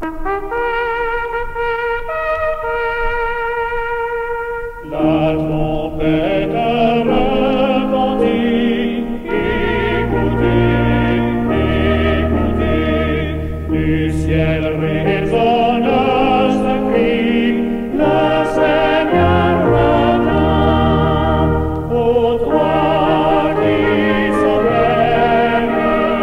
La trompette retentit, écoutez, écoutez, du ciel résonne ce cri, le Seigneur revient. Ô toi qui sommeilles,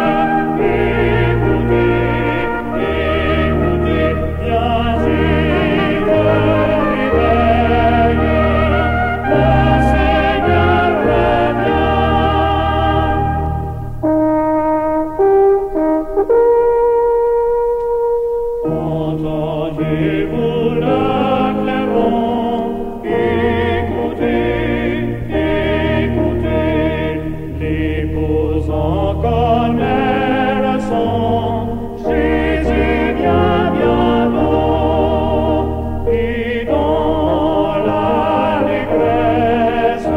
écoutez, écoutez, viens vite réveille. Le Seigneur revient. Entendez-vous le clairon? Écoutez, écoutez, l'épouse en connaît le son. Jésus vient bientôt, et dans l'allégresse,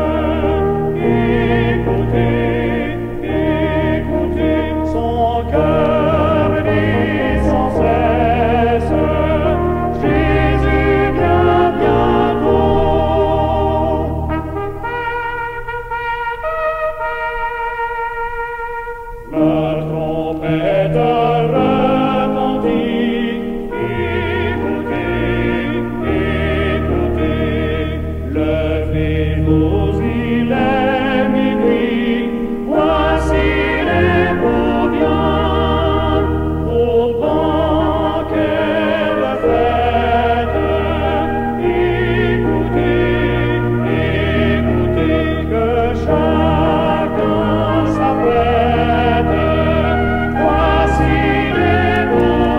écoutez, écoutez, son cœur dit sans cesse, Jésus vient bientôt. La trompette retentit, écoutez, écoutez, levez-vous, il est minuit, voici l'époux vient, au banquet de fête. Écoutez, écoutez, que chacun s'apprête, voici l'époux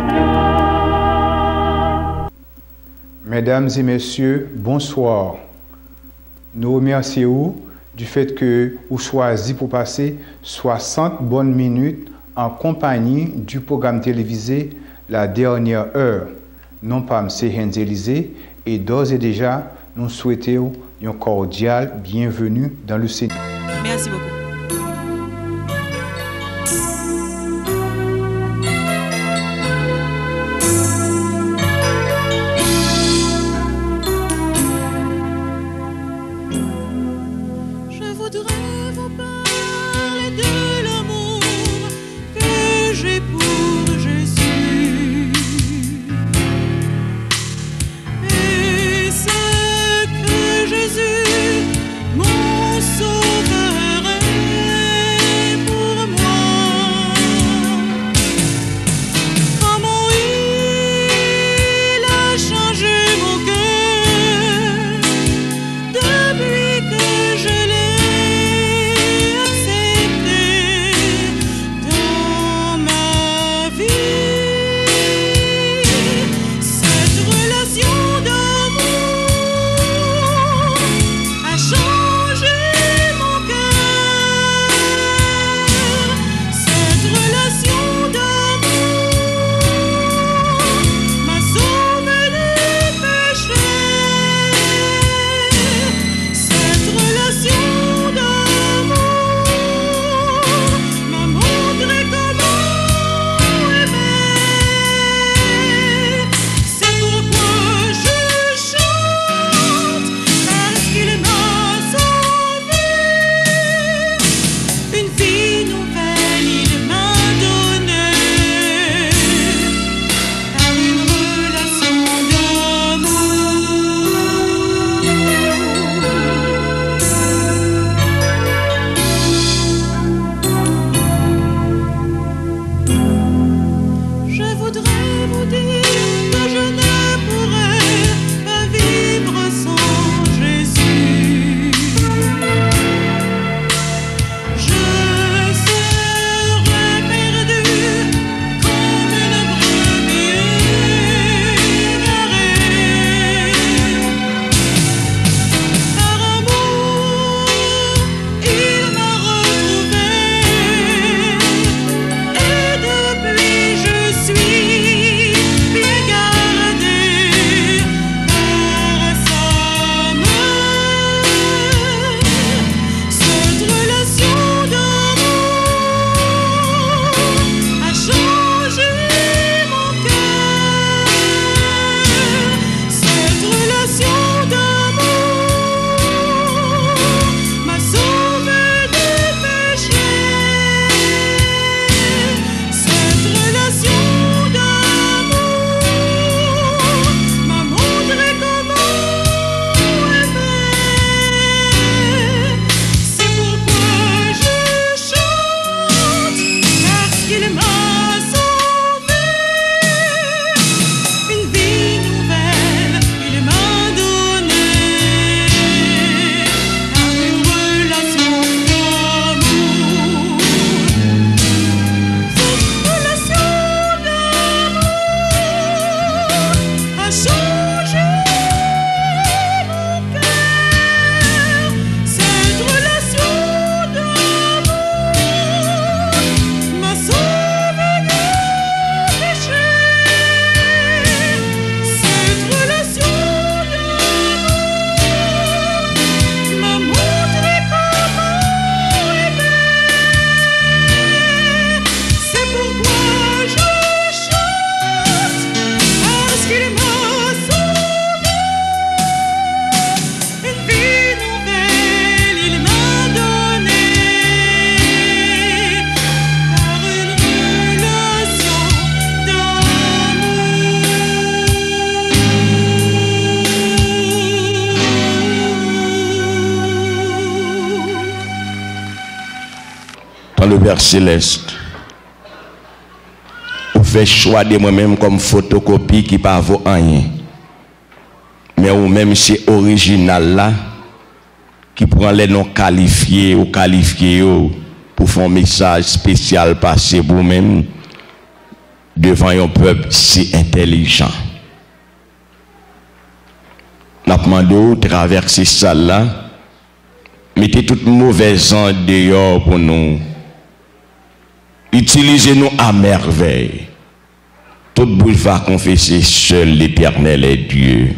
vient. Mesdames et messieurs, bonsoir. Nous remercions du fait que vous choisi pour passer 60 bonnes minutes en compagnie du programme télévisé La Dernière Heure. Non pas M. Hens Élysée, et d'ores et déjà, nous souhaitons un cordial bienvenue dans le Seigneur. Merci beaucoup. Je voudrais vous parler de l'amour que j'ai pour Jésus et ce que Jésus, mon sauveur, est. quand le Père Céleste ou fait choix de moi-même comme photocopie qui pas vaut rien, mais ou même c'est original là, qui prend les noms qualifiés ou qualifiés pour faire un message spécial passer pour vous-même devant un peuple si intelligent. N'a demandé de traverser ça là, mettez toute mauvaise onde dehors pour nous. Utilisez-nous à merveille. Toute bouche va confesser seul l'Éternel est Dieu.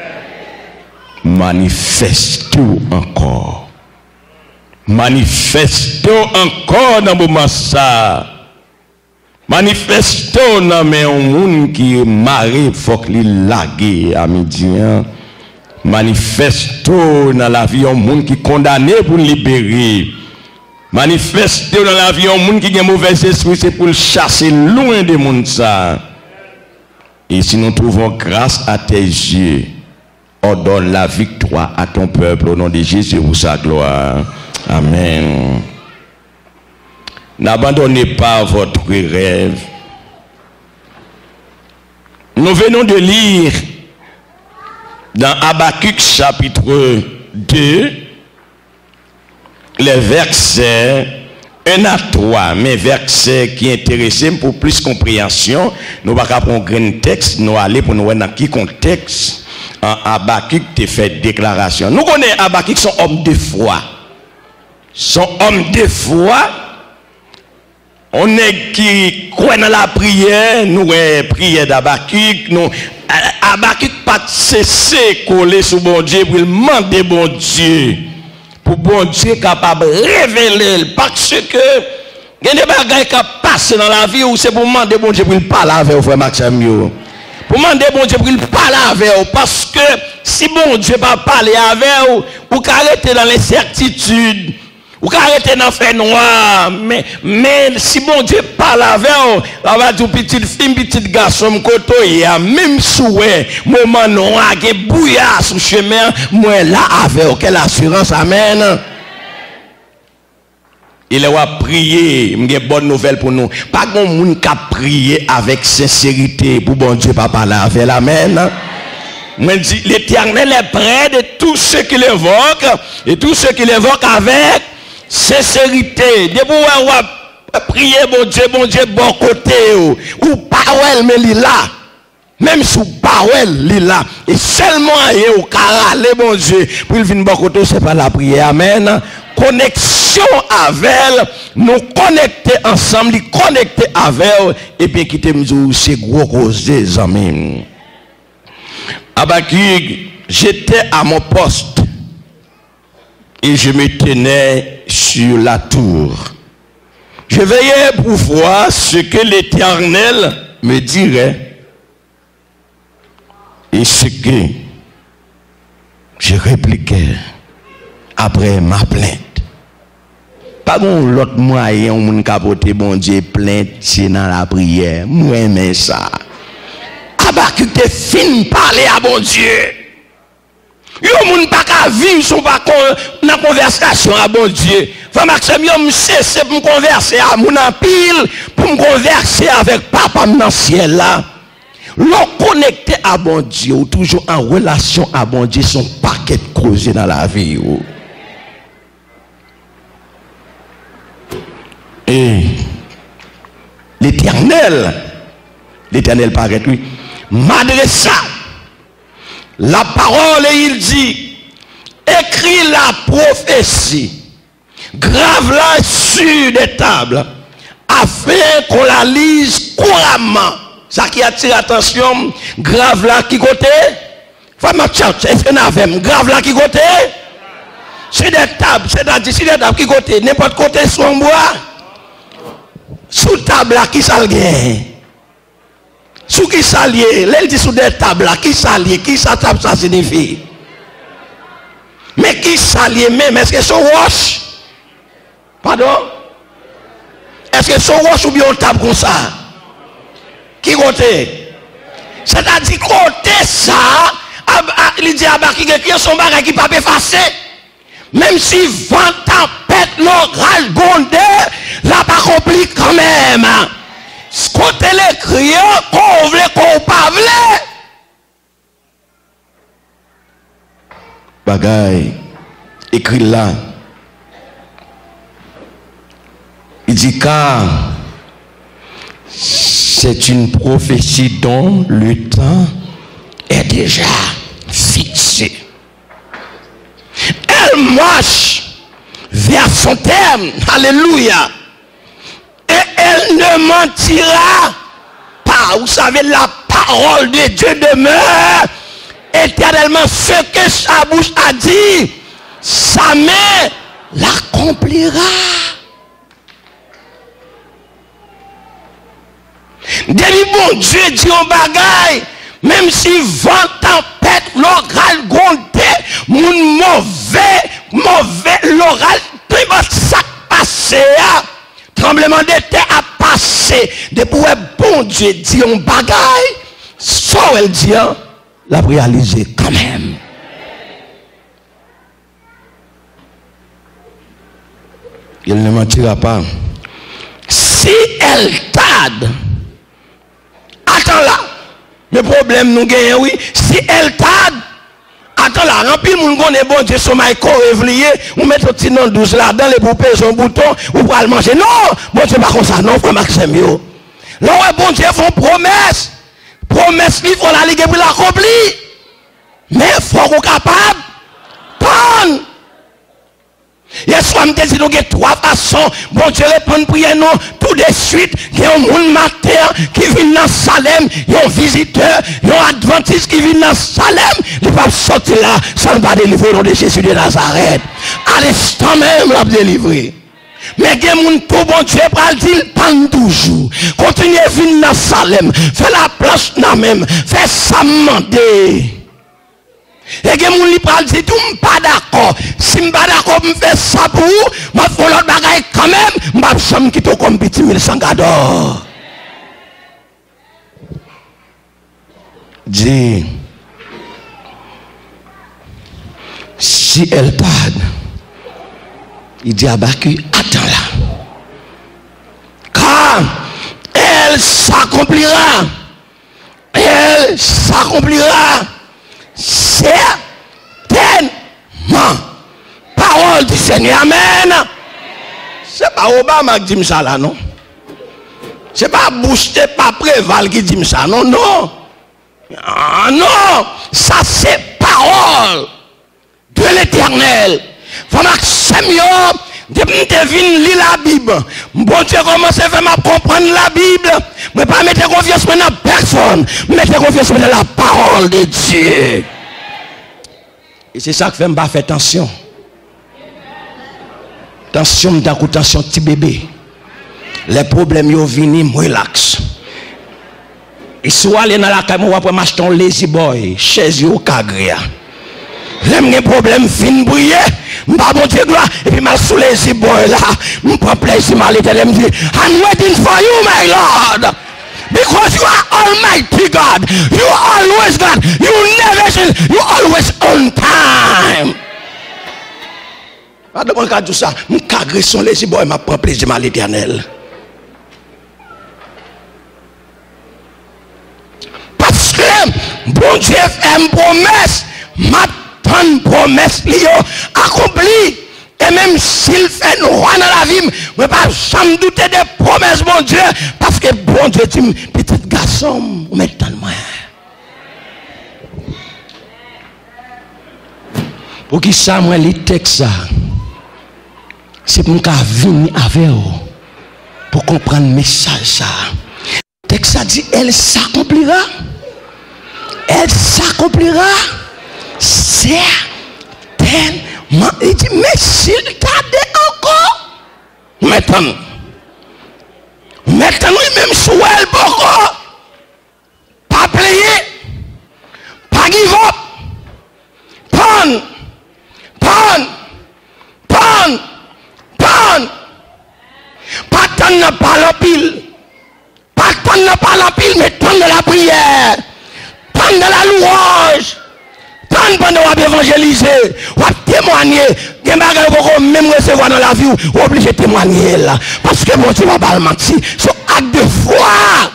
Manifeste-vous encore. Manifeste-vous encore dans le moment ça. Manifeste-vous dans un monde qui est maré, il faut qu'il lague à midi. Manifeste-vous dans la vie un monde qui est condamné pour libérer. Manifeste-vous dans la vie un monde qui a un mauvais esprit, c'est pour le chasser loin des mondes ça. Et si nous trouvons grâce à tes yeux, ordonne la victoire à ton peuple au nom de Jésus pour sa gloire. Amen. N'abandonnez pas votre rêve. Nous venons de lire dans Habakkuk chapitre 2 les versets 1 à 3, mais versets qui intéressent pour plus compréhension. Nous ne pouvons pas prendre un texte, nous allons pour nous voir dans quel contexte Habakkuk te fait déclaration. Nous connaissons Habakkuk, son homme de foi. Son homme de foi. On est qui croit dans la prière, nous prière d'Habakkuk, nous Habakkuk pas cesser coller sur bon Dieu pour demander bon Dieu. Pour bon Dieu capable de révéler parce que il y a des bagages qui passent dans la vie où c'est pour demander bon Dieu pour parler avec vous, frère Maxime. Pour demander bon Dieu pour parler avec vous parce que si bon Dieu ne va pas parler avec vous, vous arrêtez dans l'incertitude. Ou arrêter dans le fait noir, mais si bon Dieu parle avec vous, on va dire petite fille, petit garçon, koto, il y a même souhait, moment noir, qui bouillard sur le chemin, moi là avec vous, quelle assurance, amen. Il a prié, il y a une bonne nouvelle pour nous. Pas de monde qui a prié avec sincérité pour bon Dieu pas parler avec l'amen. Moi dis l'Éternel est près de tous ceux qui l'évoquent et tous ceux qui l'évoquent avec sincérité. De vous prier bon Dieu bon côté ou parole mais il là. Même sous parole il là et seulement au carale bon Dieu pour il venir bon côté c'est pas la prière. Amen. Connexion avec nous connecter ensemble, connecter avec et bien quitter nous c'est gros cause des amis. Habakkuk, j'étais à mon poste et je me tenais sur la tour. Je veillais pour voir ce que l'Éternel me dirait et ce que je répliquais après ma plainte. Pas bon l'autre moyen où mon capote bon Dieu plainte c'est dans la prière. Moi mais ça. Habakkuk te fin parler à bon Dieu. Yo moun pas ka vivre son pas dans conversation à bon Dieu. Frère Maxime yo me cesse pour converser à mon en pile pour me converser avec papa dans le ciel là. L'on connecté à bon Dieu ou toujours en relation à bon Dieu son paquet creusé dans la vie. Et l'Éternel paraît lui m'adressa la parole et il dit écris la prophétie grave-la sur des tables afin qu'on la lise couramment. Ça qui attire l'attention, grave-la qui côté femme church est-ce grave-la qui côté c'est des tables, c'est-à-dire c'est des tables qui côté n'importe côté sur un bois sous table là qui s'algue sous qui s'allie, elle dit sous des tables là, qui s'allie, qui ça table ça signifie. Mais qui s'allie même, est-ce que c'est wash? Pardon? Est-ce que c'est wash ou bien on table comme ça? Qui côté? C'est-à-dire côté ça, il dit à Habakkuk que son bagage qui pas effacer. Même si 20 tempêtes, l'orage bondé, la même. Ce qu'on l'écrit, qu'on veut, qu'on pas veut. Bagaille, écrit là. Il dit car c'est une prophétie dont le temps est déjà fixé. Elle marche vers son terme. Alléluia. Et elle ne mentira pas. Vous savez, la parole de Dieu demeure éternellement. Ce que sa bouche a dit, sa main l'accomplira. Depuis bon Dieu dit un bagaille, même si vent, tempête, l'oral grondé, mon mauvais, l'oral, tout ça passé, tremblement de terre a passé. Depuis bon Dieu dit un bagaille, ça elle dit, l'a réalisé quand même. Il ne mentira pas. Si elle tarde, attends là, le problème nous gagnons, oui. Si elle tarde, attends là, remplis le monde est bon Dieu, son maïko réveillé, ou mettre un petit nom douce là, dans les poupées, son bouton, ou pour le manger. Non, bon Dieu, pas comme ça, non, frère Maxime, yo. Non, bon Dieu, font promesse. Promesse, il faut la ligue pour l'accomplir. Mais il faut qu'on capable. Prendre. Hier soir, je me dis, nous avons trois façons. Bon Dieu, répond prière, nous, tout de suite. Il y a un monde matin qui vient dans Salem. Il y a un visiteur, il y a un adventiste qui vient dans Salem. Il ne peut pas sortir là sans ne pas délivrer au nom de Jésus de Nazareth. À l'instant même, il a délivré. Mais il y a des gens tout bon Dieu pour le dire pendant toujours. Continuez à venir dans Salem. Fais la place dans même. Fais ça demander. Et que mon li pral dit tout pas d'accord. Si m'pas d'accord me faire ça pour vous, m'a faut l'autre bagaille quand même, m'a jamais quitter comme petit 1100 d'or. Dis si elle tarde, il dit à Bacu, attends là. Car elle s'accomplira. Elle s'accomplira. Certainement. Parole du Seigneur. Amen. C'est pas Obama qui dit ça là, non? C'est pas Bush, c'est pas Préval qui dit ça, non, non. Ah, non. Ça c'est parole de l'Éternel. Faut Maxime, depuis que je viens lire la Bible, bon Dieu commence à faire comprendre la Bible. Mais pas mettre confiance dans personne. Mettez confiance dans la parole de Dieu. Et c'est ça que fait me faire attention. Attention, attention, petit bébé. Les problèmes yo vini, relax. Et si vous allez dans la caméra, vous pouvez m'acheter un lazy boy, chaise yo kagria. J'aime les problèmes fin briller, m'pas bon Dieu gloire, et puis m'a sous lazy boy là, m'prend plaisir à l'Éternel, me dit, I'm waiting for you, my Lord. Because you are Almighty God. You are always God. You never change. You always on time. Pas de bon cas tout ça. M'cagrer son lazy boy, m'a prend plaisir à l'Éternel. Parce que bon Dieu fait une promesse. M'attend une promesse liée accomplie. Et même s'il fait nous roi dans la vie, je ne peux pas jamais douter des promesses, mon Dieu. Parce que bon Dieu dit, petit garçon, maintenant moi. Pour qui ça, moi, les textes, c'est pour que je vienne avec vous. Pour comprendre le message. Ça. Le texte ça dit, elle s'accomplira. Elle s'accomplira. Certainement. Il dit, mais s'il tarde encore, maintenant, même si elle beaucoup, pas plier, pas give up, pas attendre pas la pile, pas attendre pas la pile, mais attendre la prière, attendre la louange, attendre pendant qu'on va évangéliser, témoigner. Il y a des choses même recevoir dans la vie, ou obligé de témoigner là. Parce que mon Dieu va pas le mentir. C'est un acte de foi.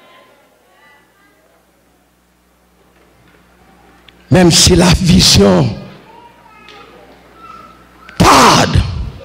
Même si la vision tarde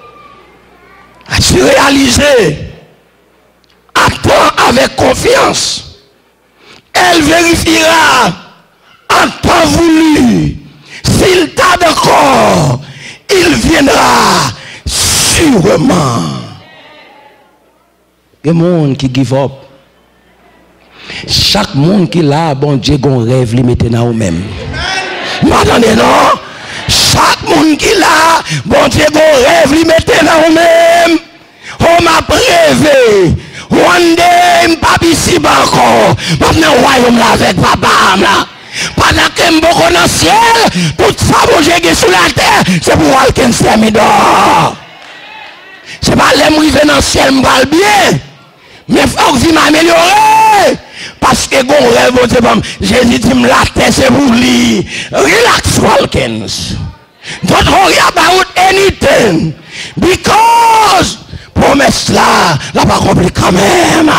à se réaliser, attends avec confiance. Elle vérifiera en temps voulu. S'il tarde encore, il viendra sûrement. Il y a des gens qui give up. Chaque monde qui l'a, bon Dieu, gon rêve, lui mettez dans vous-même. M'attendez, non? Chaque monde qui l'a, bon Dieu, gon rêve, lui mettez dans vous-même. On m'a rêvé. One day, m'papi ici encore. Maintenant, royaume là avec papa là. Pendant que m'boko dans le ciel, tout ça, bon Dieu, qui est sous la terre, c'est pour quelqu'un qui s'est dehors. C'est pas les m'river dans le ciel, m'val bien. Mais il faut que je m'améliore. Parce que bon rêve, Jésus dit, la terre c'est pour lui. Relax, Walkins. Don't worry about anything. Because, promesse là, la pas accomplie quand même.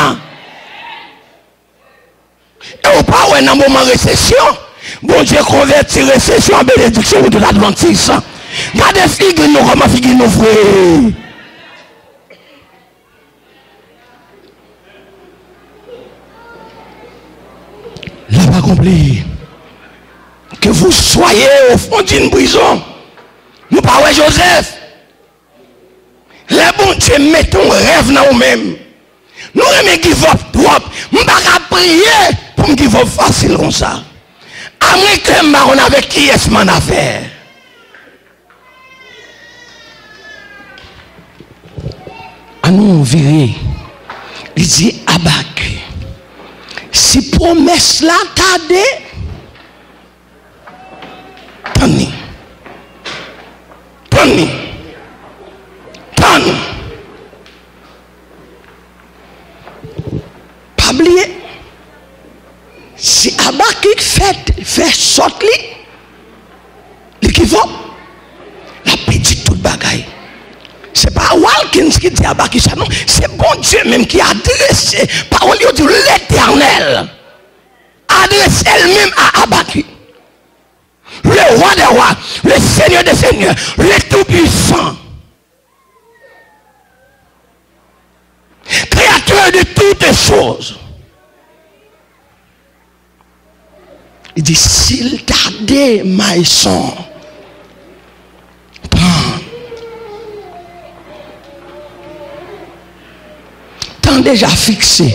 Et ou pas, ouais, dans le moment de récession, bon Dieu convertit récession en bénédiction de l'Adventiste. Regardez figure nous, comment figure nous, frère. Là pas accompli. Que vous soyez au fond d'une prison. Nous pas ouais Joseph. Les bons Dieu mettons rêve dans nous-mêmes. Nous aimons give up trop. Nous pas prier pour me give up facile comme ça. Américain on avec qui est-ce mon affaire? À nous virer. Il dit Abak. Si promesse là tarde, tenez. Pas oublier. Si Abakik fait sortir, l'équivalent, la petite toute bagaille. C'est pas Walkins qui dit Abakik ça, non. C'est bon Dieu même qui a adressé, parole de l'Éternel, adresse elle-même à Abakik. Le roi des rois, le Seigneur des seigneurs, le Tout-Puissant, créateur de toutes choses. Il dit, s'il tardait, my son, temps déjà fixé.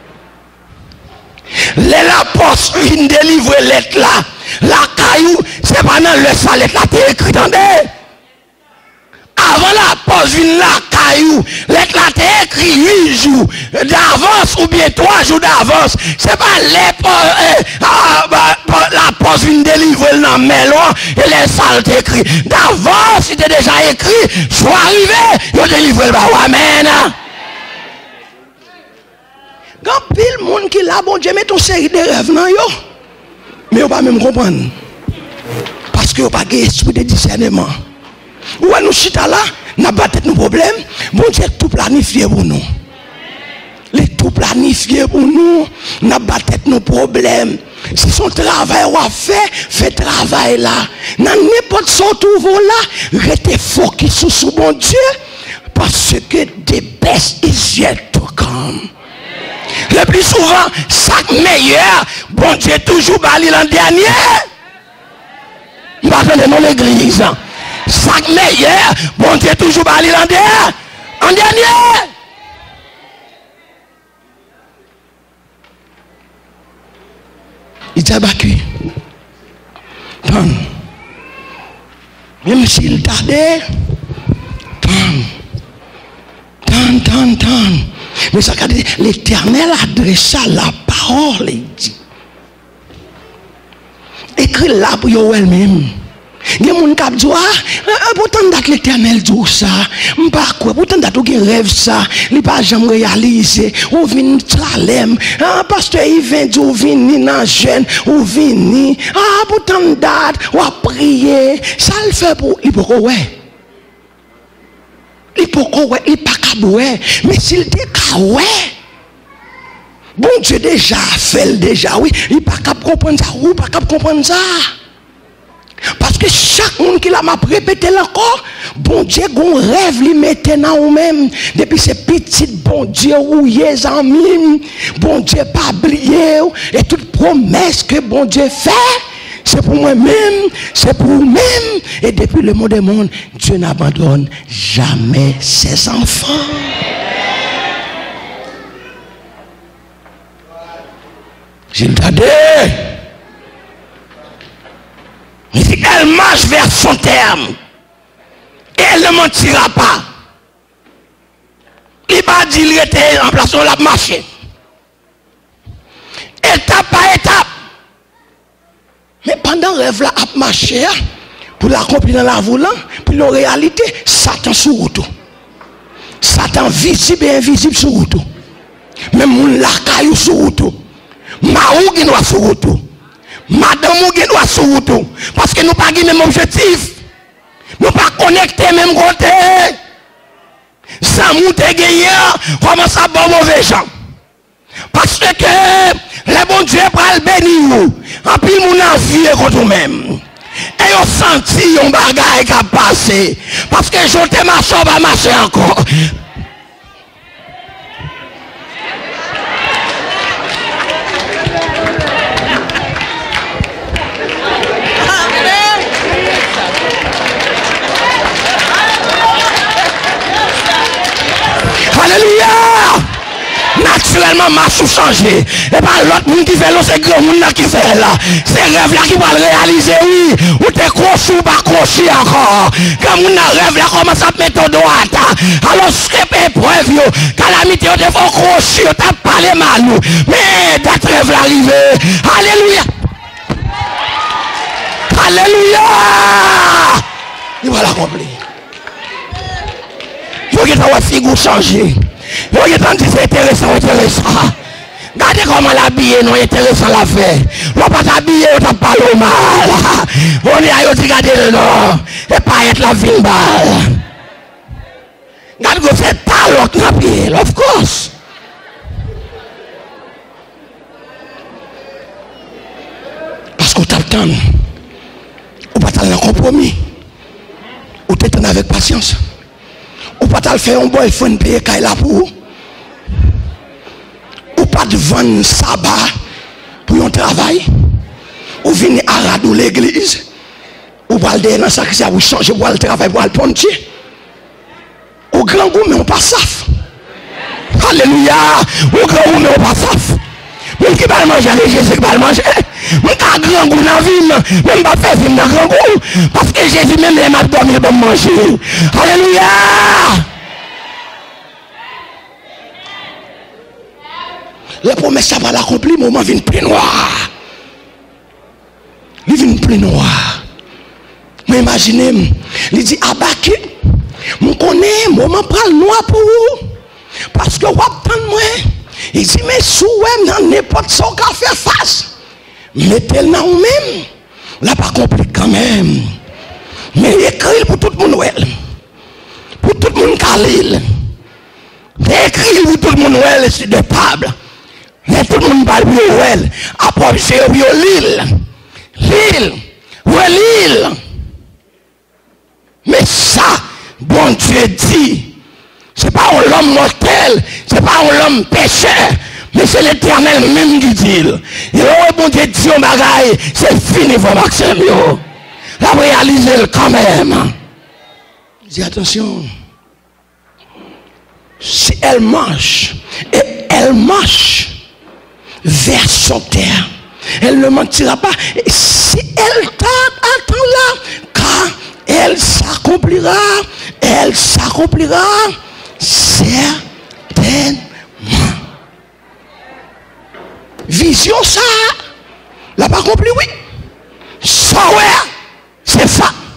La poste vient délivrer lettre là. La caillou, c'est pas dans le salet là, t'es écrit, attendez. Avant la poste vient la caillou, lettre là, t'es écrit 8 jours d'avance ou bien 3 jours d'avance. C'est pas la poste vient délivrer dans melon et les salles t'es écrit. D'avance, c'était déjà écrit, soit arrivé, ils délivré le bas. Amen. Quand pile monde qui là, bon Dieu, met ton série de rêves dans yo. Mais on va même comprendre. Parce que on pas esprit de discernement. Ou nous chita là, n'a pas tête nos problèmes. Bon Dieu tout planifié pour nous. Les tout planifié pour nous, n'a pas tête nos problèmes. Si son travail a fait travail là. Dans n'importe sorte où vous là, restez focus sur bon Dieu. Parce que the best is yet to come. Le plus souvent, chaque meilleur, bon Dieu toujours bali l'an dernier. Je vais dans l'église. Chaque meilleur, bon Dieu toujours bali l'an dernier. Il dit à Bakui, même s'il tardait, mais ça veut dire l'Éternel adressa la parole et dit écrit là pour elle-même Il y a des gens qui disent, pourtant date l'éternel dit ça. M'pas quoi, pourtant date ou rêve ça. Il pas jamais réalisé. Ou vient Salem. Pasteur Yves dit ou vient dans jeune, ou vient. Pourtant date ou a prier. Ça le fait pour il pourquoi ouais. Il pourquoi ouais, il pas caboué. Mais s'il dit ouais. Bon Dieu déjà fait déjà oui, il pas capable comprendre ça ou pas capable comprendre ça. Parce que chaque monde qui l'a m'a répété encore, bon Dieu gon rêve li mette dans ou même depuis ces petites bon Dieu ou les amis, bon Dieu pas oublié et toute promesse que bon Dieu fait, c'est pour moi-même, c'est pour vous-même et depuis le monde des mondes, Dieu n'abandonne jamais ses enfants. J'ai regardé. Elle marche vers son terme. Et elle ne mentira pas. Il va dire qu'il était en place, on l'a marché. Étape par étape. Mais pendant le rêve là, a marché, pour l'accomplir dans la volant, puis la réalité, Satan sur route. Satan visible et invisible sur route. Même mon lacaille sur route. Maou qui doit sur route. Madame qui doit sur route. Parce que nous pas le même objectif. Nous pas connectés même côté. Ça monte gagné, comment ça bon mauvais gens. Parce que le bon Dieu va le bénir. En plus mon envie contre nous-mêmes. Et on senti un bagage qui a passé. Parce que je te marche, on va marcher encore. Alléluia! Naturellement, marche ou changer. Et pas l'autre monde qui fait là, c'est grand monde qui fait là. C'est rêve là qui va le réaliser, oui. Ou t'es croché ou pas croché encore. Quand on a rêve là, commence à mettre au droite. Alors, ce qui est épreuve, calamité, on te fait crocher, on t'a parlé mal. Mais d'être rêve là arrivé. Alléluia! Alléluia! Il va l'accomplir. Il faut que ta figure change. Il faut que tu dises c'est intéressant. Regardez comment l'habiller, non intéressant la fait. On ne pas t'habiller, on t'a parlé mal. On est à regarder le nom. Et pas être la vie mal. Regardez que c'est talent qui n'a pas, of course. Parce qu'on t'attend. On pas t'aller en compromis. On t'attend avec patience. Ou pas t'al faire un boyfriend payer qu'il là pour ou pas de vendre sabbat pour un travail ou venir à radou l'église ou pas aller dans ça que ça vous changer pour le travail pour le pontier au grand goût mais on pas saf. Alléluia. Au grand goût mais on pas saf. Même qui va manger les Jésus qui va manger même pas grand goût dans la ville même pas faire film dans grand goût parce que Jésus même les m'a dormi pour manger. Alléluia. Les promesses ça va l'accomplir, moment vient plus noir. Il vient plus noir. Mais imaginez, il dit Abaki, je connais, moment pas noir pour vous. Parce que vous attendez moi. Il dit mais sous dans n'importe ce qu'on fait face. Mettez-le dans vous-même. Là pas compris quand même. Mais écrit pour tout le monde. Pour tout le monde Khalil. Écrit pour tout le monde sur des tables. Mais tout le monde parle de l'île. Après, c'est l'île. L'île. Ouais, l'île. Mais ça, bon Dieu dit, c'est pas un homme mortel, c'est pas un homme pécheur, mais c'est l'Éternel même qui dit. Et ouais, bon Dieu dit, on bagaille, c'est fini pour Maxime. La réaliser quand même. Dis attention. Si elle marche, et elle marche vers son terre, elle ne mentira pas. Et si elle attend là, car elle s'accomplira certainement. Vision ça, l'a pas accompli, oui. Ça ouais, c'est ça.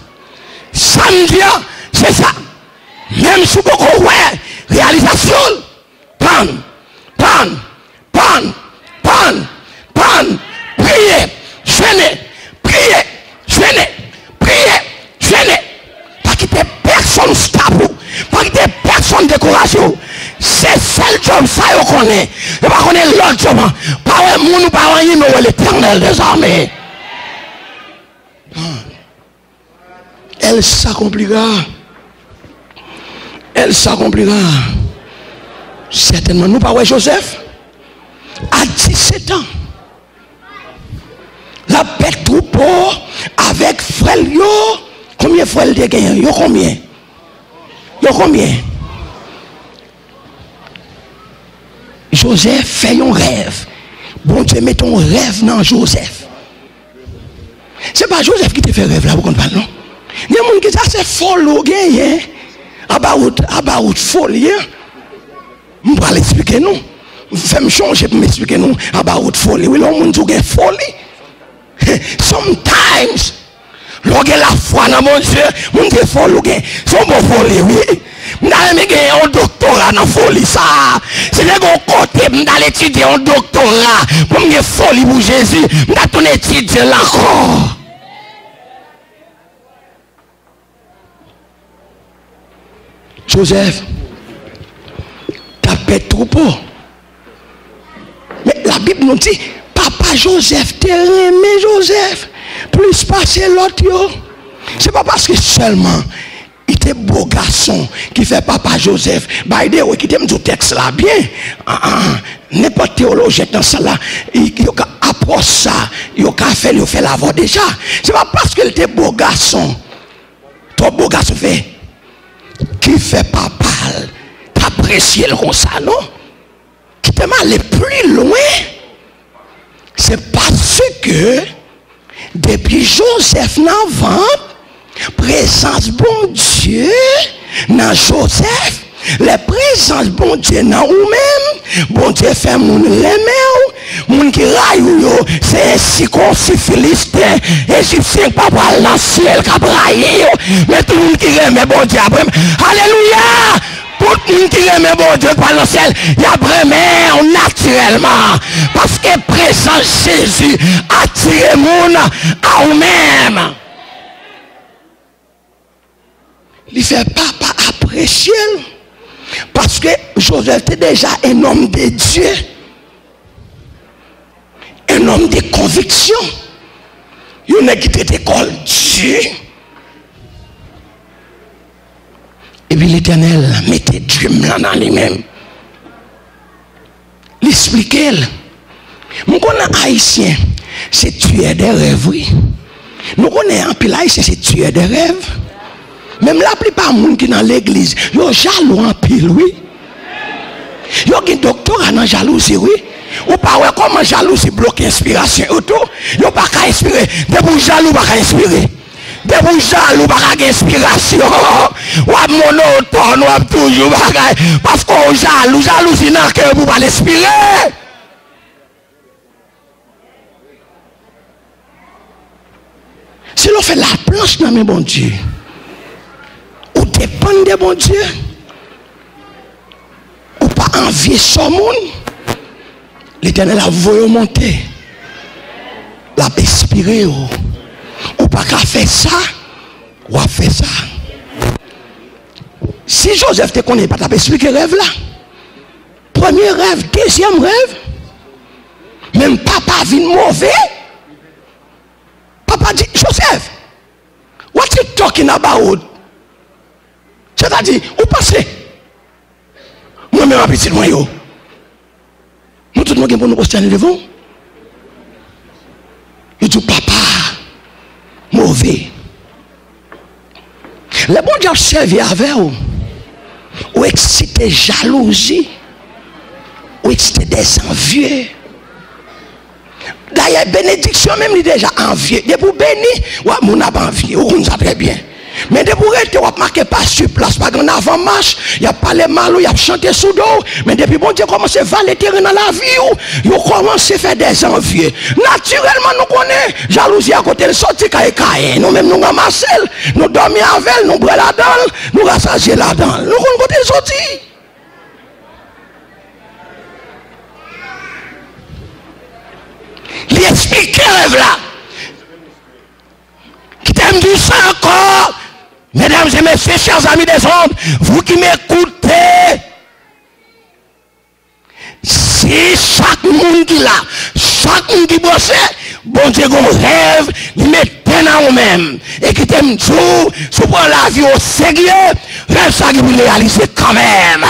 Dieu, c'est ça. Même si beaucoup ouais, réalisation, pan, priez, jeûnez. Pas quitter personne stable, pas quitter personne découragé. C'est seul job ça qu'on connaît. Et pas connaître l'autre job. Pas un monde ou pas un mais l'éternel des armées. Elle s'accomplira. Certainement, nous pas Joseph à 17 ans. La bête troupeau avec frère yo. Combien de frères il a gagné? Yo combien? Joseph fait un rêve. Bon Dieu met ton rêve dans Joseph. C'est pas Joseph qui te fait rêve là, vous comprenez non? Il y a des gens qui disent c'est folle gagné. About folie. Je vais l'expliquer nous. Fais me changer pour m'expliquer nous about folie. Oui, l'homme dit que folie. Sometimes, lorsque la foi dans mon Dieu, mon Dieu folie. C'est bon folie, oui. Je vais un doctorat dans folie ça. C'est le bon côté, je vais étudier un doctorat pour me folie pour Jésus. Je vais étudier là encore. Joseph, tapé troupeau. Mais la Bible nous dit, papa Joseph, t'es aimé Joseph, plus passer l'autre. C'est pas parce que seulement il était beau garçon qui fait papa Joseph. By the way, qui t'aime du texte là bien. N'importe théologien dans ça là, il approche ça, il fait la voix déjà. C'est pas parce qu'il était beau garçon. Trop beau garçon fait. Qui fait papa t'apprécier le comme ça, non? Qui t'aime aller plus loin, c'est parce que depuis Joseph n'avant présence bon Dieu dans Joseph, les présences bon Dieu dans vous-même, bon Dieu fait moun remet moun qui raille c'est ainsi qu'on si philistin égyptien pas pour dans ciel qui braille mais tout le monde qui remet bon Dieu après alléluia tout le monde qui remet bon Dieu par le ciel il y a vraiment naturellement parce que présence Jésus attire moun à vous-même il fait papa apprécier parce que Joseph était déjà un homme de Dieu, un homme de conviction. Il n'a quitté l'école Dieu. Et puis l'Éternel mettait Dieu dans lui-même. L'expliquer. Nous connaissons haïtien, c'est tuer des rêves, oui. Nous connaissons un pile haïtien, c'est tuer des rêves. Même la plupart des gens qui sont dans l'église, ils sont jaloux en pile, oui. Ils ont un doctorat dans la jalousie, oui. Ou pas, comment jalousie bloque l'inspiration. Ils n'ont pas qu'à inspirer. Des gens jaloux, pas qu'à inspirer. Des gens jaloux, pas qu'à inspiration. Ou à monotone, ou à toujours, parce qu'on jaloux, jalousie n'a que pour pas l'inspirer. Si l'on fait la planche dans mes bons Dieu, ou dépend de bon Dieu, ou pas envier son monde, l'Éternel a voulu monter, l'a expiré, ou pas qu'à faire ça, ou à faire ça. Si Joseph te connaît pas, t'as expliqué rêve là. Premier rêve, deuxième rêve, même papa vient mauvais. Papa dit, Joseph, what you talking about? C'est-à-dire, où passez? Moi-même, un petit noyau. Nous, tout le monde, pour nous poster devant. Il dit, papa, mauvais. Le bon Dieu servi avec vous. Ou excité jalousie. Ou excité des envieux. D'ailleurs, bénédiction même, il est déjà envieux. Et pour bénir, ouais, mon a pas envie. Vous comprenez ça très bien. Mais de pour être, on va marquer pas sur place, pas en avant-marche, il y a pas les mal, il y a chanté sous dos. Mais depuis bon Dieu commence à valer terrain dans la vie, il commence à faire des envies. Naturellement, nous connaissons jalousie à côté de sortir caïcaï. Nous même nous ramassons, nous dormons avec, nous brûlons la dalle, nous rassasions la dalle. Nous connaissons côté de sortir. Il explique rêve là. Qui t'aime du ça encore? Mesdames et messieurs, chers amis des ondes, vous qui m'écoutez, si chaque monde qui là, chaque monde qui bosse, bon Dieu, qu'on rêve, il met dans vous-même, et qui t'aime tout, si vous prenez la vie au sérieux, rêve ça qui vous réalisez quand même.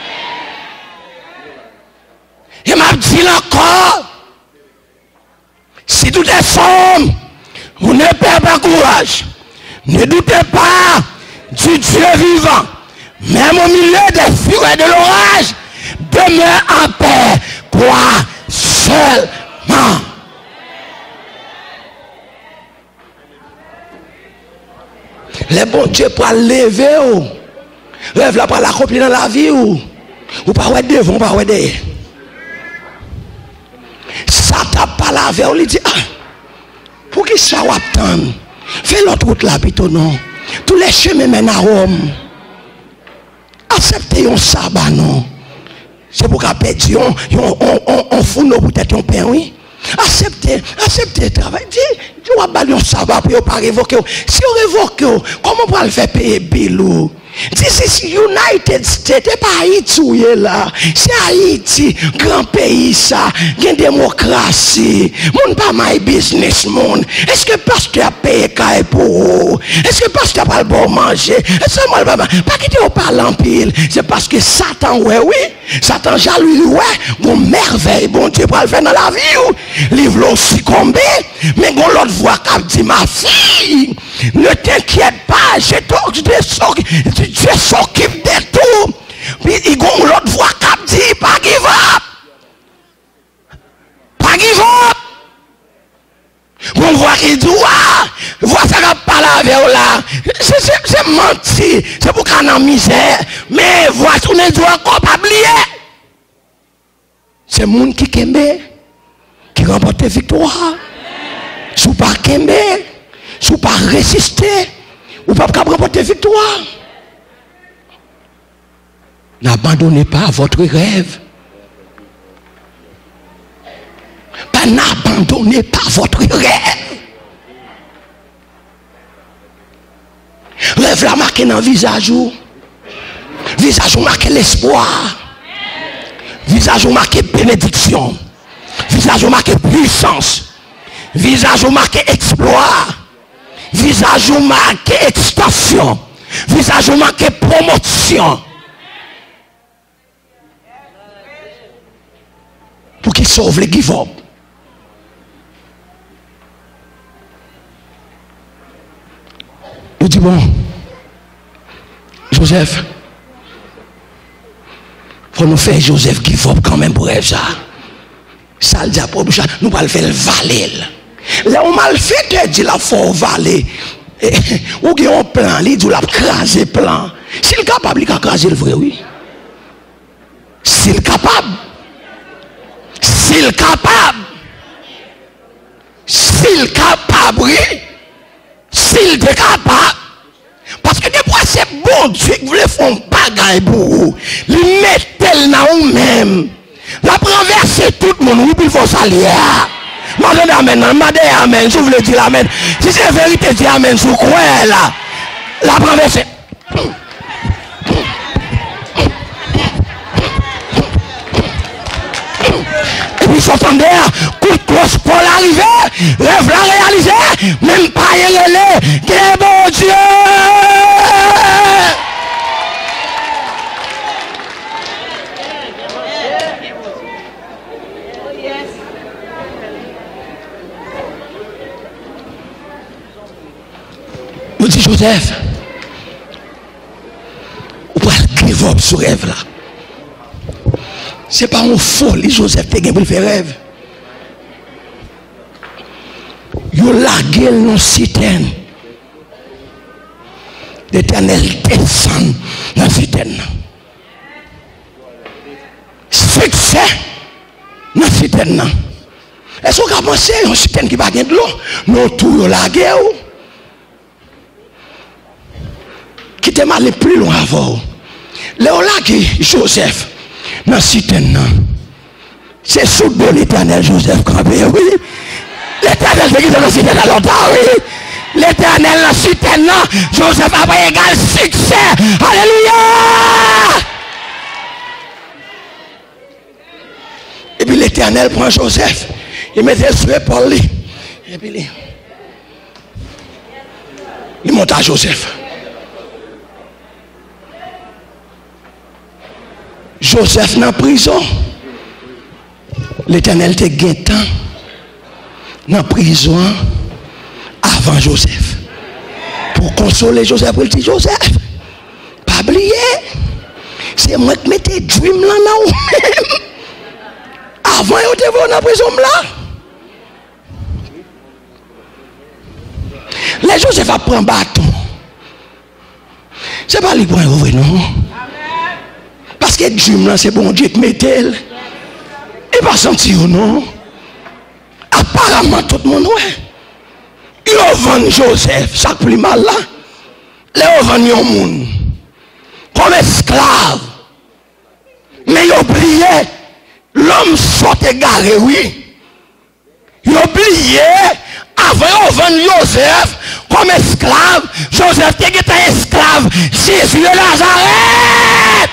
Et m'a dit encore, si tout est sombre, vous ne perdez pas courage. Ne doutez pas du Dieu vivant. Même au milieu des furets de l'orage, demeure en paix. Crois seulement. Les bons dieux pour lever ou rêve là pour l'accomplir dans la vie ou pas ouais devant, pas ouais derrière. Satan pas la veille, on lui dit pour qui ça va attendre? Fais l'autre route là, plutôt non. Tous les chemins mènent à Rome. Acceptez un sabbat, non. C'est pour qu'à perdre, on fout nos peut-être un pain, oui. Acceptez le travail. Dis, on va balayer un sabbat pour ne pas révoquer. Si on révoque, comment on va le faire payer bilou? This is United States, c'est pas Haïti là. C'est Haïti, grand pays ça, il y a une démocratie. Mon pas my business, mon. Est-ce que pasteur a payé caille pour vous? Est-ce que pasteur a pas le bon manger? Est-ce que moi pas quitter au parler en pile? C'est parce que Satan, ouais, oui. Satan jaloux, ouais. Bon merveille, bon Dieu, pour le faire dans la vie. Livre l'eau succombé. Mais bon l'autre voix qui dit ma fille, ne t'inquiète pas, Dieu s'occupe de tout. Puis il y a l'autre voix qui dit pas give up. Pas give up. On voit qu'il dit, voix ça va pas la avec là. C'est menti. C'est pour qu'on ait misère. Mais voix, on ne doit pas oublier. C'est le monde qui kembe, qui remporte victoire. Si vous ne pas kembe, si vous ne pas résister, vous ne pouvez pas remporter victoire. N'abandonnez pas votre rêve. N'abandonnez pas votre rêve. Rêve la marqué dans le visage. Visage marqué l'espoir. Visage marqué bénédiction. Visage marqué puissance. Visage marqué exploit. Visage marqué extension. Visage marqué promotion. Pour qu'il sauve les give-up. Je dis bon, Joseph, il faut nous faire Joseph give-up quand même pour rêve ça. Ça le dit à Poboucha, nous allons le faire le valet. Là, on m'a le fait, tu dis la faut valer. Ou qu'il y a un plan, il dit la craser plan. S'il est capable, il a craser le vrai, oui. S'il est capable. S'il est capable. S'il est capable, oui. S'il est capable. Parce que des fois, c'est bon Dieu qui voulait faire un bagaille pour vous. Il met dans vous-même. La renverser tout le monde, oui, puis il faut s'allier. Madame amen, madame amen, je voulais dire amen. Si c'est la vérité, dis amen, sous quoi là? La renverser. Et puis, s'entendez, coup de crosse pour l'arrivée, rêve la réaliser, même pas y aller, que bon Dieu! Vous dites Joseph, vous pouvez give up sur rêve là. C'est pas un folie Joseph qui a fait rêve. Il a lagué non citerne. l'Éternel descend dans la citerne. Succès dans la citerne. Est-ce qu'on a pensé à une citerne qui va gagner de l'eau? Non, tout la guerre. Qui te mal plus loin avant. Léo là qui Joseph dans la citerne. C'est sous de l'Éternel Joseph campé, oui. L'Éternel qui est dans la citerne à longtemps, oui. L'Éternel dans la citerne, Joseph a pas égal succès. Alléluia. Et puis l'Éternel prend Joseph, il mettait sur l'épaule, et puis il monte à Joseph. Joseph dans la prison. L'Éternel te guettant dans la prison avant Joseph. Pour consoler Joseph, pour dire Joseph, pas oublier, c'est moi qui mettais dream là dans vous-même. Avant, vous étiez dans la prison là. Les Joseph a pris un bâton. C'est pas lui pour ouvrir, non? Parce que dream là, c'est bon Dieu qui mettait. Et pas senti ou non? Apparemment, tout le monde, ouais. Ils vendent Joseph, chaque plus mal là. Ils vendent un monde comme esclave. Mais ils oubliaient, l'homme soit égaré, oui. Ils oubliaient, avant de vendre Joseph comme esclave, Joseph était esclave. Jésus de Nazareth.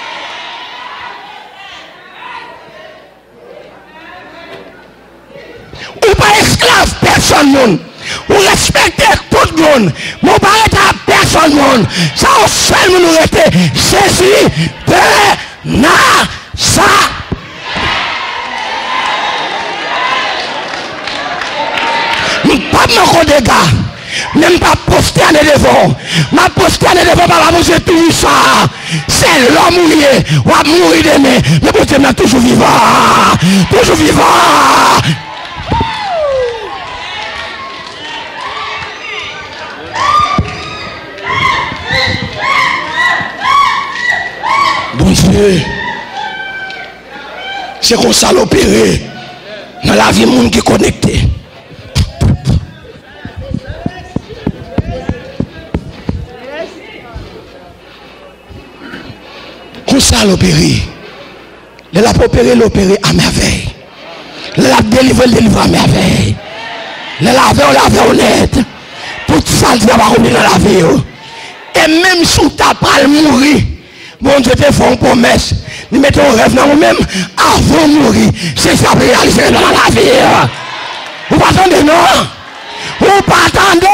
Ou pas esclave, personne. Ou respectez tout le monde. Mon pas à personne. Ça, au seul nous était Jésus de Nazareth. Pas mon dégâts. Même pas posterner devant. Ma posterner devant par la bouche tout ça. C'est l'homme mouillé. Ou à mourir demain. Mais pour Dieu, toujours vivant. Toujours vivant. Bon Dieu, c'est comme ça l'opérer dans la vie monde qui est connecté. Comme ça l'opérer. Elle a opéré l'opérer à merveille. Elle a délivré à merveille. Elle a honnête. Tout ça, tu vas revenir dans la vie. Et même si tu n'as pas mourir. Bon Dieu te fait une promesse. Nous mettons un rêve dans nous-mêmes avant de mourir. C'est ça réaliser dans la vie. Vous pas attendez, non? Vous pas attendez.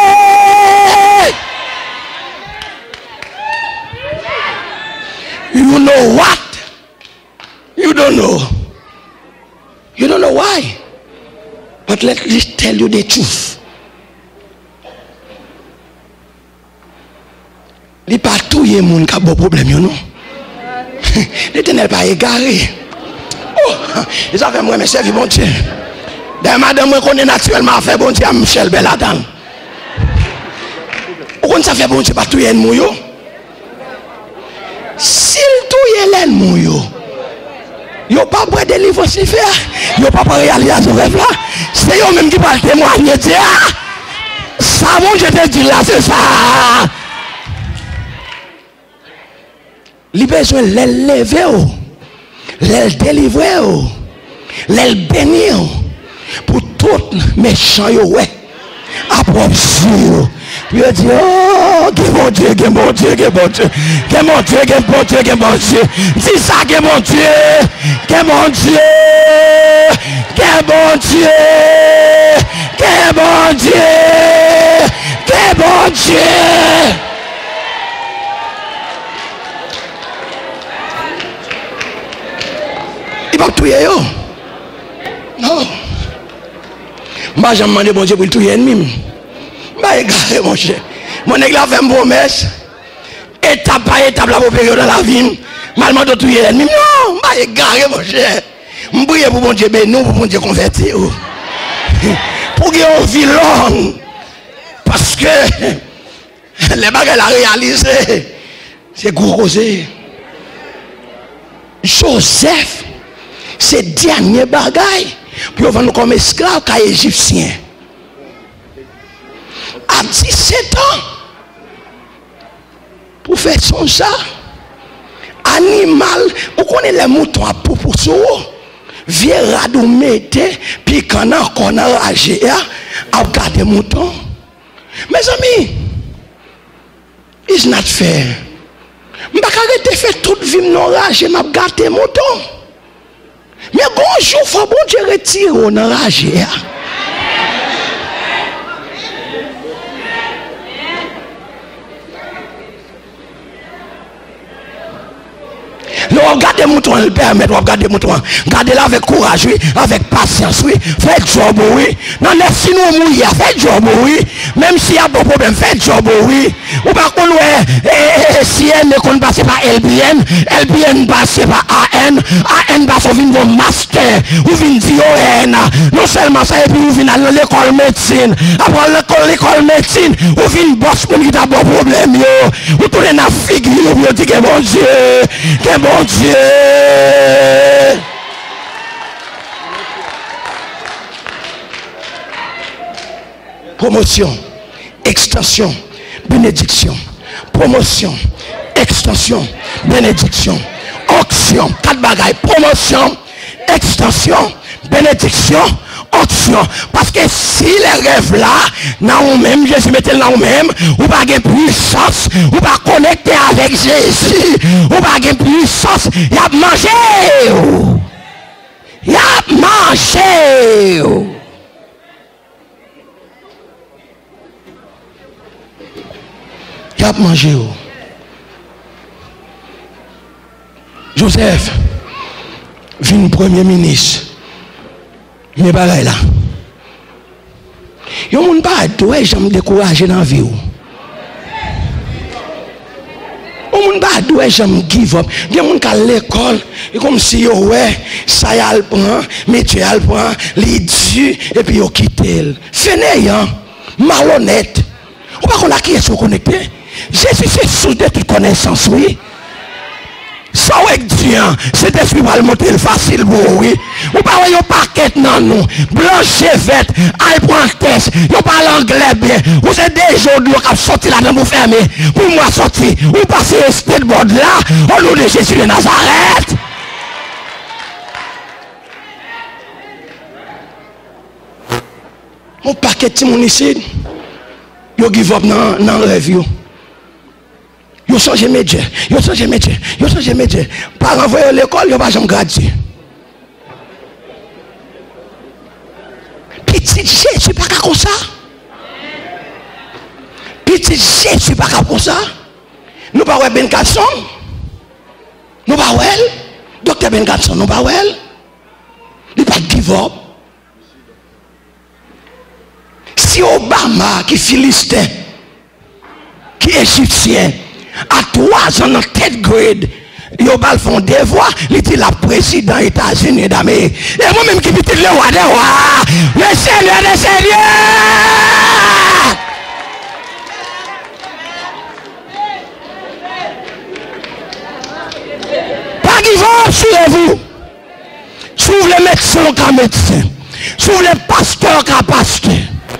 You know what? You don't know. You don't know why. But let me tell you the truth. Il n'y a pas tout le monde qui a un problème, non? L'Éternel pas égaré. Oh, ils avaient moi, mes services, bon Dieu. D'ailleurs, madame, moi, connais naturellement fait bon Dieu à Michel Beladan. Pourquoi ça fait bon Dieu pas tout l'ennemi? S'il tout l'ennemi, il n'y a pas de délivrance à faire. Il n'y a pas de réalisation ce rêve là. C'est eux-mêmes qui parlent témoigner. Ça, bon, je te dis là, c'est ça. Il a besoin de l'élever, de le délivrer, de le bénir pour tout méchant, ouais. Après, il a dit, oh, que bon Dieu, que bon Dieu, que bon Dieu, que bon Dieu, que bon Dieu, que bon Dieu. Dis ça, que bon Dieu, que bon Dieu, que bon Dieu, que bon Dieu, que bon Dieu. Il va tuer, yo. Non. Moi, j'ai demandé bon Dieu pour le tuer ennemi. Bah, égaré, mon cher. Mon nègre a fait une promesse. Étape par étape, la opérer dans la vie. Malheureusement, de tuer ennemi. Non, bah, égaré, mon cher. Je prie pour bon Dieu, nous, pour bon Dieu convertir. Pour qu'il y ait une vie longue. Parce que Les bagages à réaliser. C'est gros causé. Joseph, c'est dernier bagaille. Puis on va nous comme esclaves qu'à Égyptiens. À 17 ans, pour faire son ça, animal, on connaît les moutons à proportion, vieux radou mette, puis quand on a enragé, à regarder moutons. Mes amis, it's not fair. Je ne vais pas arrêter de faire toute vie non rage, je vais garder moutons. Mais bonjour, il faut bon Dieu retire on enrage. Nous regardez les moutons, le permet de regarder les moutons. Gardez-la avec courage, oui, avec patience, oui. Faites job, oui. Non, si nous mourir, faites job, oui. Même s'il y a des problèmes, faites job, oui. Ou par contre, si elle ne compte pas, c'est pas LBN, LBN passe par AN, AN passe au vin de master, ou vin d'ION. Non seulement ça, et puis vous venez à l'école médecine. Après l'école médecine, vous venez boss pour qui a bon problème, yo. Vous tournez dans la figure, vous dites que bon Dieu, que bon Dieu. Promotion, extension, bénédiction. Promotion, extension, bénédiction. Onction, 4 bagailles. Promotion, extension, bénédiction, onction. Parce que si les rêves là, dans nous-mêmes, Jésus mettait dans nous-mêmes, ou pas de puissance, ou pas connecter avec Jésus, ou pas de puissance, il a mangé. Il a mangé. Il a mangé. Joseph, vient premier ministre. Mais pas là. Yo moun pas doit jamais décourager dans la vie. On moun pas doit jamais give up. Des moun à l'école, et comme si yo ouais, ça y a le prend, métier le prend, li du et puis yo quitte. Fainéant, malhonnête. Ou pas qu'on a qui est connecté. Jésus c'est sous de toute connaissance, oui. Ça avec Dieu, cet esprit va le monter facile pour oui. Ou pas un paquet dans nous, blanche vête, elle prend test, vous parlez anglais bien. Vous êtes des jours qui ont sorti là-dedans pour fermer. Pour moi sortir, vous passez au skateboard là, au nom de Jésus de Nazareth. Mon paquet de mon ici, vous give up dans le rêve. Yo change métier, yo change métier, yo change métier. Par envoyer à l'école, yo pas jamais gradué. Petit Jésus pas comme ça. Petit Jésus pas comme ça. Nous pas ouais Ben Garçon. Nous pas ouais. Docteur Ben Garçon, nous pas ouais. Il pas give up. Si Obama qui philistin, qui égyptien, à 3 ans en 3e grade, il a fait des voix, il était la président des États-Unis d'Amérique. Et moi-même qui était le roi des rois, le Seigneur des Seigneurs. Pas qui vont sur vous. Sur les médecins comme médecins. Sur les pasteurs comme pasteurs.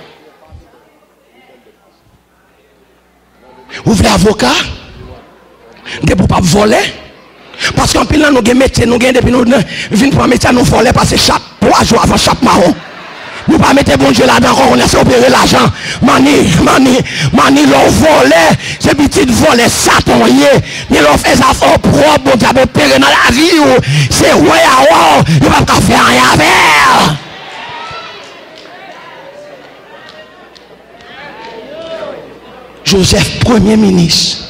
Vous voulez avocat? De pour pas voler parce qu'en pile là nous avons métier nous gagne depuis nous venons pour métier nous voler parce que chaque 3 jours avant chaque marron nous pas mettre bon Dieu là-dedans on laisse opérer l'argent mani l'on volé c'est petit voler Satan mais l'on fait ça fort propre bon Dieu opérer dans la vie c'est ouais il va pas faire rien avec. Joseph premier ministre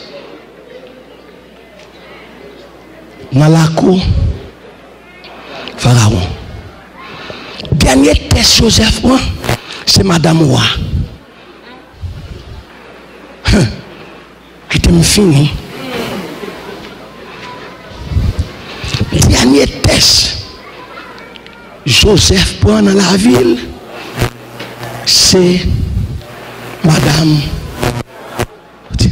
dans la cour Pharaon. Dernier test Joseph, c'est Madame Roi. Qui te fini. Dernier test Joseph prend dans la ville, c'est Madame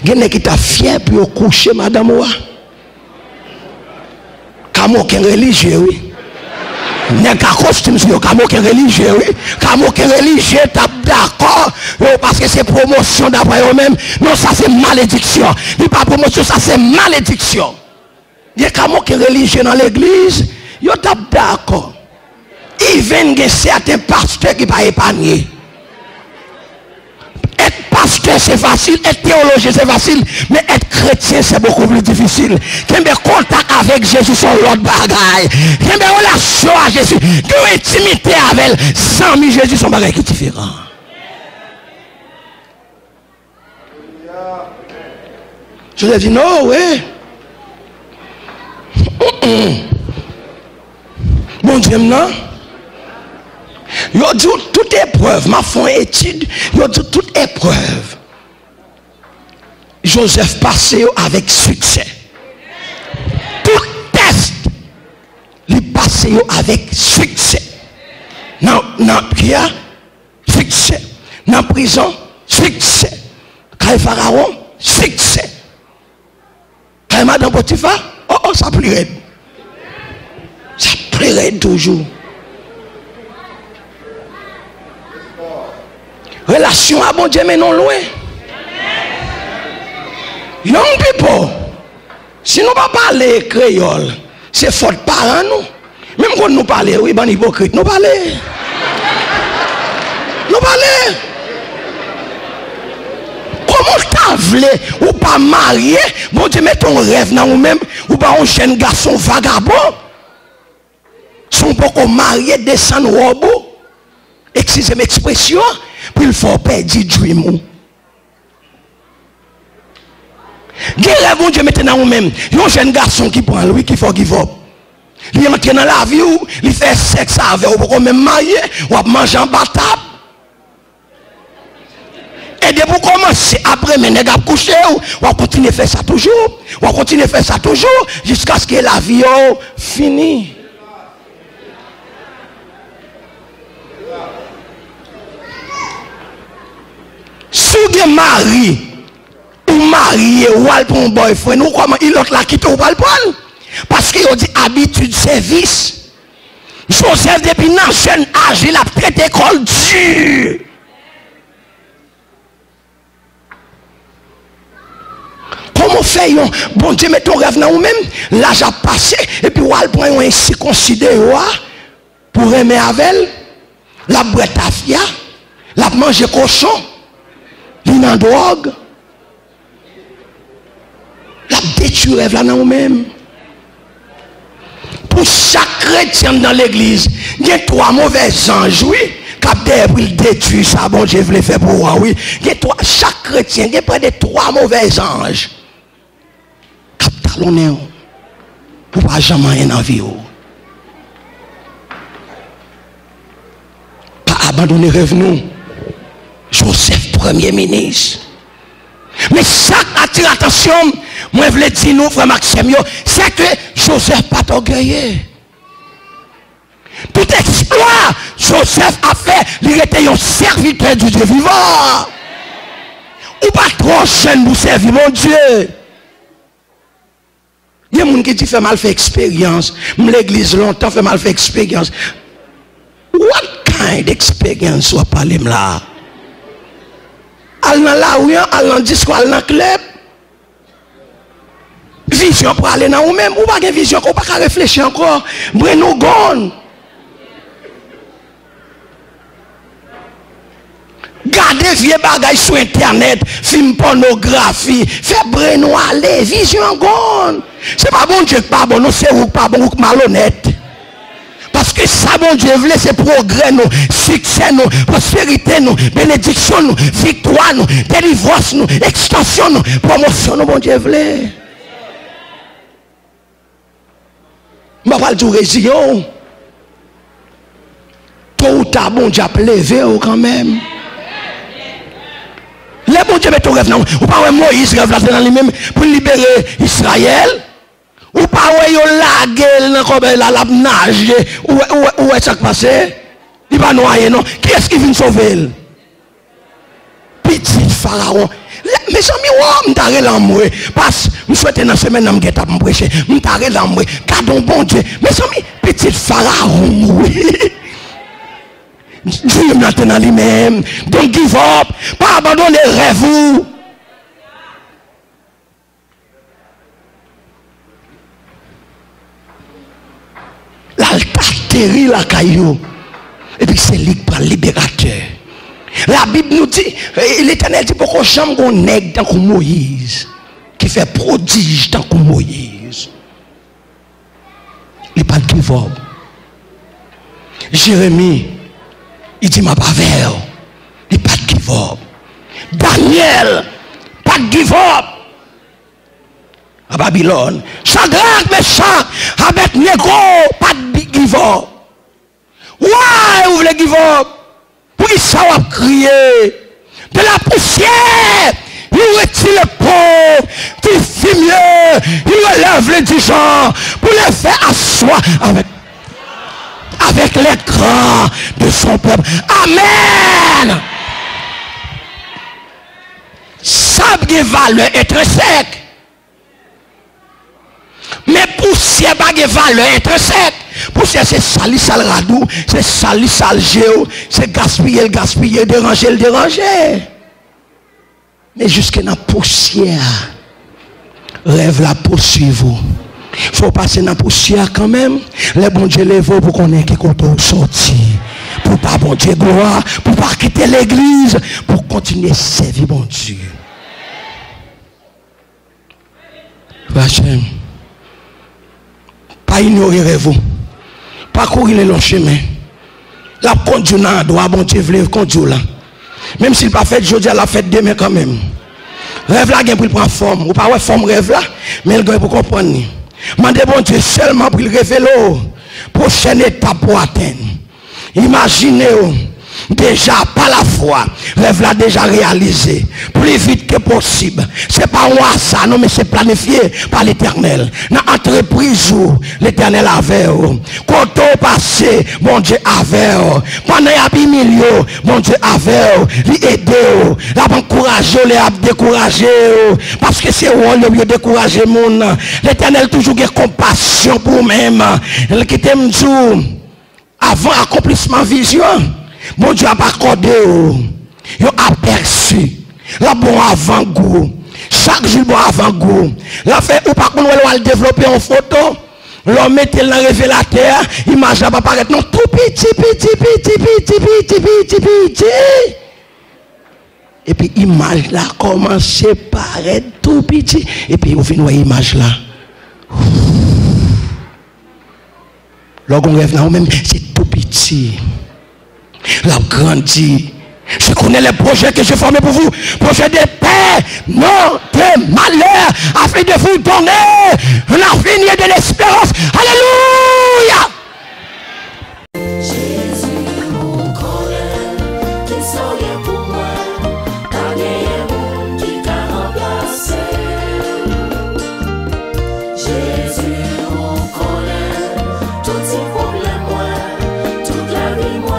Gen qui t'a fier pour coucher madame ou. Comme aucun religieux oui. N'est qu'à costume sur comme aucun religieux oui. Comme aucun religieux t'as d'accord parce que c'est promotion d'après eux-mêmes. Non ça c'est malédiction. Il pas promotion ça c'est malédiction. Il y a comme aucun religieux dans l'église, yo t'as d'accord. Il vient de certains pasteurs qui pas épargner. Être pasteur c'est facile, être théologien c'est facile, mais être chrétien c'est beaucoup plus difficile. Qu'il y ait contact avec Jésus sur l'autre bagaille. Qu'il y ait relation à Jésus, qu'il y ait intimité avec elle. Sans lui Jésus son bagaille qui est différent. Je lui ai dit non, oui. Bon Dieu, non? Yo dit toute épreuve, ma font étude, yo dit toute épreuve. Joseph passé avec succès. Tout test, il passé avec succès. Dans prière, succès. Dans prison, succès. Quand Pharaon, succès. Quand Madame Potiphar, oh, ça plairait. Ça plairait toujours. Relation à bon Dieu, mais non loin. Young people, si nous ne pas parler créole, c'est faute parents nous. Même quand nous parlons, oui, ben hypocrite, nous parlons. Nous parlons. Comment t'as voulu ou pas marié, bon Dieu, met ton rêve dans nous-mêmes, ou pas un jeune garçon vagabond, son beaucoup marié, descend robot, excusez m'expression, puis il faut perdre du dream. Guerre, bon Dieu, mettez dans nous-mêmes, un jeune garçon qui prend lui, qui faut give up. Il entre dans la vie, il fait sexe avec, ou pas même marié, ou manger en batable. Et de vous commencer après, mais vous coucher, on va continuer à faire ça toujours. On va continuer à faire ça toujours jusqu'à ce que la vie finisse. Si vous êtes marié, ou marié, ou pour un boyfriend, ou comment il autre la quitte ou pas le prendre. Parce qu'il a dit habitude service. Joseph depuis un jeune âge, il a traité l'école dure. Comment faire bon Dieu met ton rêve dans vous-même, l'âge a passé, et puis on prend un circoncidé pour aimer avec elle, la boîte à fia, la manger cochon, l'in drogue, la détruire rêve là dans vous-même. Pour chaque chrétien dans l'église, il y a 3 mauvais anges, oui. Capteur pour détruire ça, bon Dieu voulait faire pour moi, oui. Chaque chrétien, il y a près de 3 mauvais anges. Captalonné, pour pas jamais rien en vie. Pas abandonner rêve nous. Joseph, premier ministre. Mais ça attire l'attention, moi je voulais dire nous, frère Maxime, c'est que Joseph pas orgueilleux. Tout exploit, Joseph a fait, il était un serviteur du Dieu vivant. Ou pas trop jeune pour servir mon Dieu. Il y a des gens qui disent fait mal fait expérience. L'église longtemps fait mal fait expérience. What kind d'expérience soit parler là? Al dans la rue, al dans disco, al dans club. Vision pour aller dans vous-même. Ou pas de vision, ou pas qu'à réfléchir encore. Breno gone. Gardez vieux bagages sur internet, film pornographie, fait Breno aller, vision gone. C'est pas bon Dieu pas bon, non c'est ou pas bon ou malhonnête. Parce que ça, bon Dieu, voulait c'est progrès, nous, succès, nous, prospérité, nous, bénédiction, nous, victoire, nous, délivrance, nous, extension, nous, promotion, nous, bon Dieu, voulait. Je ne vais pas dire résilient. Tôt ou tard, bon Dieu, a levé quand même. Les bon Dieu, met ton rêve, non, ou pas Moïse rêve là dans lui-même pour libérer Israël. Ou pas ouais yo laguer comme la nage où est ça passé il va noyer non qui est-ce qui vient sauver petit pharaon mes amis, m'tare l'amour. Parce que je souhaite dans la semaine, je vais prêcher. M'tare l'amour. Gardons bon Dieu. Mes amis, petit pharaon, oui. Dieu maintenant lui-même. Don't give up. Pas abandonner rêve. L'altar terri la caillou. Et puis c'est lui qui prend le libérateur. La Bible nous dit, l'Éternel dit pourquoi jamais on nègre tant que Moïse, qui fait prodige tant que Moïse. Il n'est pas de give up. Jérémie, il dit ma bavère, il n'est pas de give up. Daniel, pas de give up. À Babylone, Shadrach, Meshach, Abednego, pas de give up. Why vous voulez give up? Pour qu'il soit crier de la poussière, il retire le pauvre, il fait mieux, il relève les dirigeants pour les faire asseoir avec les grands de son peuple. Amen. Ça a une valeur intrinsèque. Mais poussière n'a pas de valeur intrinsèque. Poussière c'est sali, sale radou, c'est sali, sale géo, c'est gaspiller, déranger. Mais jusqu'à la poussière, rêve la poursuivre. Il faut passer dans la poussière quand même. Les bons Dieu les veut pour qu'on ait qui compte sortir. Pour pas bon Dieu gloire, pour pas quitter l'église, pour continuer à servir bon Dieu. Vachem. Pas ignorer vous. Pas courir le long chemin. La conduire dans droit, bon Dieu veut conduire là. Même s'il pas fait aujourd'hui, la fête demain quand même. Rêve là, il prend forme. Ou pas ouais forme rêve là, mais il doit pour comprendre. Mandez bon Dieu seulement pour le révéler. Prochaine étape pour atteindre. Imaginez déjà par la foi, rêve là déjà réalisé, plus vite que possible. C'est pas moi ça, non, mais c'est planifié par l'Éternel. Dans l'entreprise où l'Éternel avait, quand on passé, mon Dieu avait, pendant il y a milieu, mon Dieu avait, lui aider, la encourager, les décourager, parce que c'est où le mieux décourager mon. L'Éternel toujours a compassion pour même. Il qui t'aime tout avant accomplissement vision. Bon Dieu a pas accordé, il a aperçu, la bon avant-goût, chaque jour bon avant-goût, la fait ou par contre on va le développer en photo, l'homme mettait dans le révélateur, image va apparaître non tout petit, et puis image là commence à paraître tout petit, et puis on finit voir image là. Lorsqu'on rêve là même c'est tout petit. La grandi. Je connais les projets que j'ai formés pour vous. Projets de paix, non de malheur, afin de vous donner un avenir de l'espérance. Alléluia. Jésus, mon colère, qui saurait pour moi, car il y a un monde qui t'a remplacé. Jésus, mon colère, tout ces problèmes, moi, toute la vie, moi.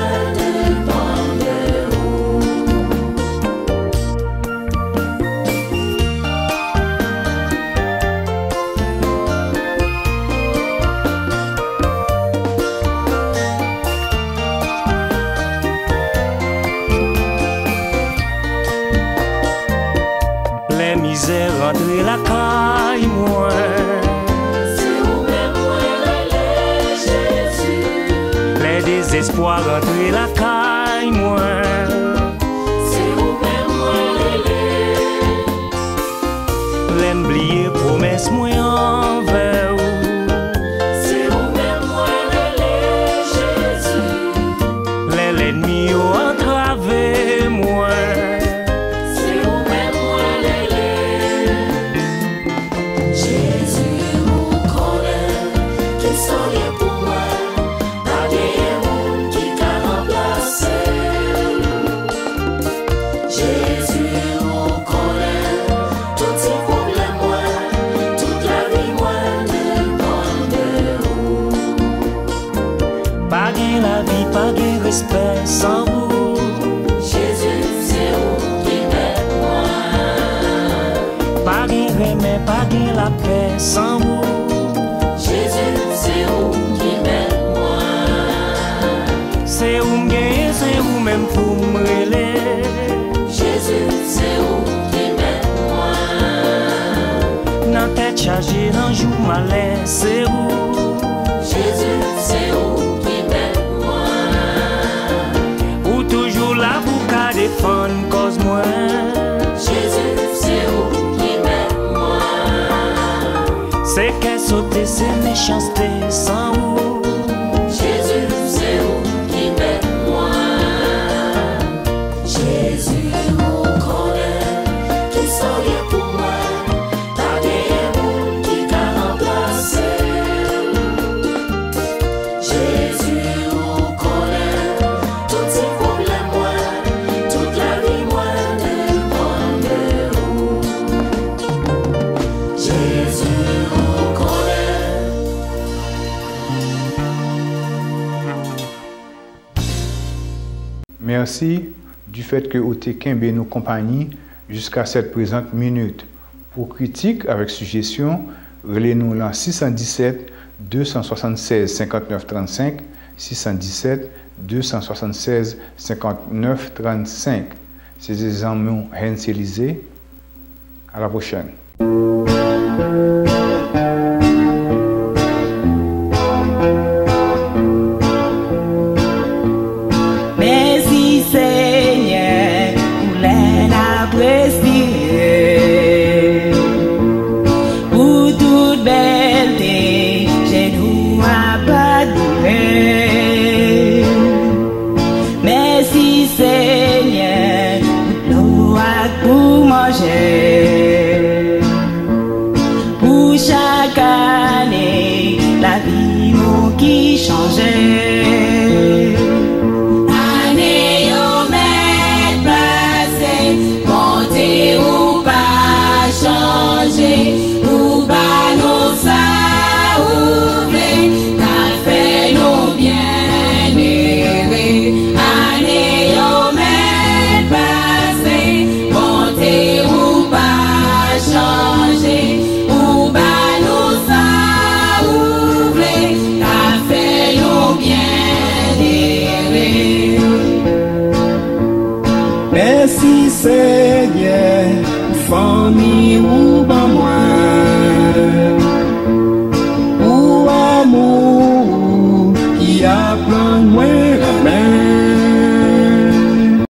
Rentrer la caille, moi. C'est où même moi, Jésus. Les désespoirs rentrer la caille, moi. C'est où même moi, l'oublier promesse, moi envers vous. C'est où même moi, Jésus. L'ennemi a entravé, moi. Respect sans vous. Jésus, c'est où qui m'aide moi. mais pas gain la paix sans vous. Jésus, c'est où qui m'aide moi. C'est où m'gagner, c'est où même pour me relayer. Jésus, c'est où qui m'aide moi. Nan tête chargée, nan jour malais, c'est où. Jésus, c'est où qui m'aide moi. Ou toujours là pour qu'à défendre cause moi. Jésus, c'est où qui m'aide moi. C'est qu'elle saute ses méchancetés sans vous. Jésus, c'est où qui m'aide moi. Jésus, vous connaît qui souriait pour moi. Pas de monde qui t'a remplacé. Jésus, vous connaît tous ces problèmes moi, toute la vie moi dépend de vous. Jésus, vous connaît. Merci du fait que vous avez nos compagnies jusqu'à cette présente minute. Pour critique avec suggestion, relais-nous dans 617 276 59 35, 617 276 59 35. C'est des amis Hans Élysée. À la prochaine. Merci Seigneur pour l'aide appréciée. Pour toute belleté, j'ai nous abandonné. Merci Seigneur pour l'eau pour manger. Pour chaque année, la vie nous qui changeait.